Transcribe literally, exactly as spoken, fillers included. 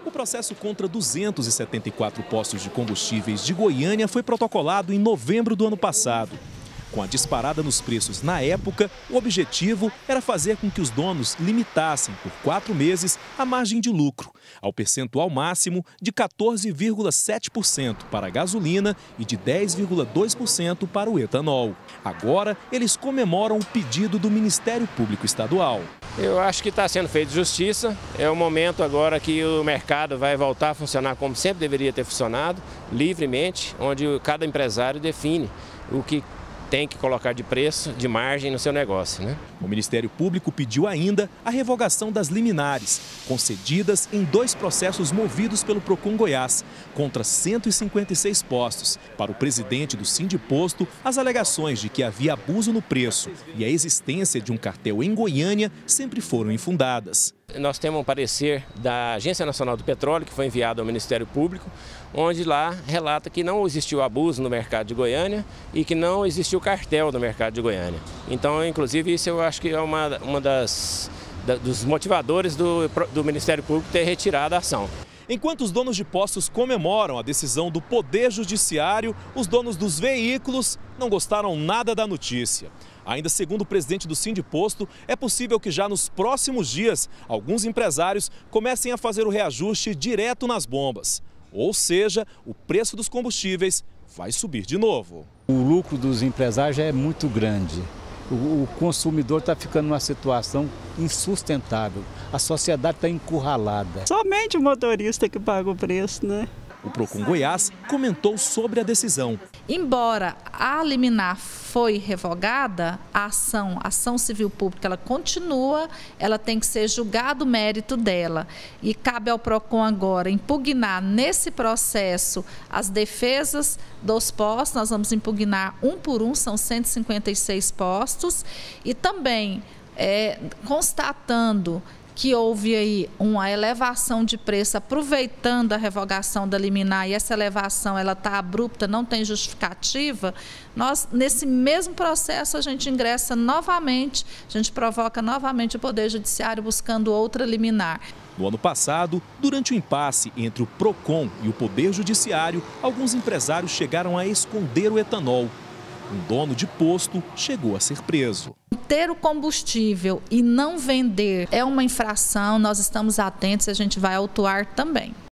O processo contra duzentos e setenta e quatro postos de combustíveis de Goiânia foi protocolado em novembro do ano passado. Com a disparada nos preços na época, o objetivo era fazer com que os donos limitassem por quatro meses a margem de lucro, ao percentual máximo de quatorze vírgula sete por cento para a gasolina e de dez vírgula dois por cento para o etanol. Agora, eles comemoram o pedido do Ministério Público Estadual. Eu acho que está sendo feita justiça. É o momento agora que o mercado vai voltar a funcionar como sempre deveria ter funcionado, livremente, onde cada empresário define o que tem que colocar de preço, de margem no seu negócio, né? O Ministério Público pediu ainda a revogação das liminares, concedidas em dois processos movidos pelo Procon Goiás, contra cento e cinquenta e seis postos. Para o presidente do Sindiposto, as alegações de que havia abuso no preço e a existência de um cartel em Goiânia sempre foram infundadas. Nós temos um parecer da Agência Nacional do Petróleo, que foi enviado ao Ministério Público, onde lá relata que não existiu abuso no mercado de Goiânia e que não existiu cartel no mercado de Goiânia. Então, inclusive, isso eu acho que é uma, uma das da, dos motivadores do, do Ministério Público ter retirado a ação. Enquanto os donos de postos comemoram a decisão do Poder Judiciário, os donos dos veículos não gostaram nada da notícia. Ainda segundo o presidente do Sindiposto, é possível que já nos próximos dias alguns empresários comecem a fazer o reajuste direto nas bombas. Ou seja, o preço dos combustíveis vai subir de novo. O lucro dos empresários já é muito grande. O consumidor está ficando numa situação insustentável. A sociedade está encurralada. Somente o motorista que paga o preço, né? O Procon Goiás comentou sobre a decisão. Embora a liminar foi revogada, a ação, a ação civil pública, ela continua, ela tem que ser julgado o mérito dela. E cabe ao Procon agora impugnar nesse processo as defesas dos postos, nós vamos impugnar um por um, são cento e cinquenta e seis postos, e também é, constatando que houve aí uma elevação de preço, aproveitando a revogação da liminar, e essa elevação ela está abrupta, não tem justificativa, nós, nesse mesmo processo, a gente ingressa novamente, a gente provoca novamente o Poder Judiciário buscando outra liminar. No ano passado, durante o impasse entre o Procon e o Poder Judiciário, alguns empresários chegaram a esconder o etanol. Um dono de posto chegou a ser preso. Ter o combustível e não vender é uma infração, nós estamos atentos e a gente vai autuar também.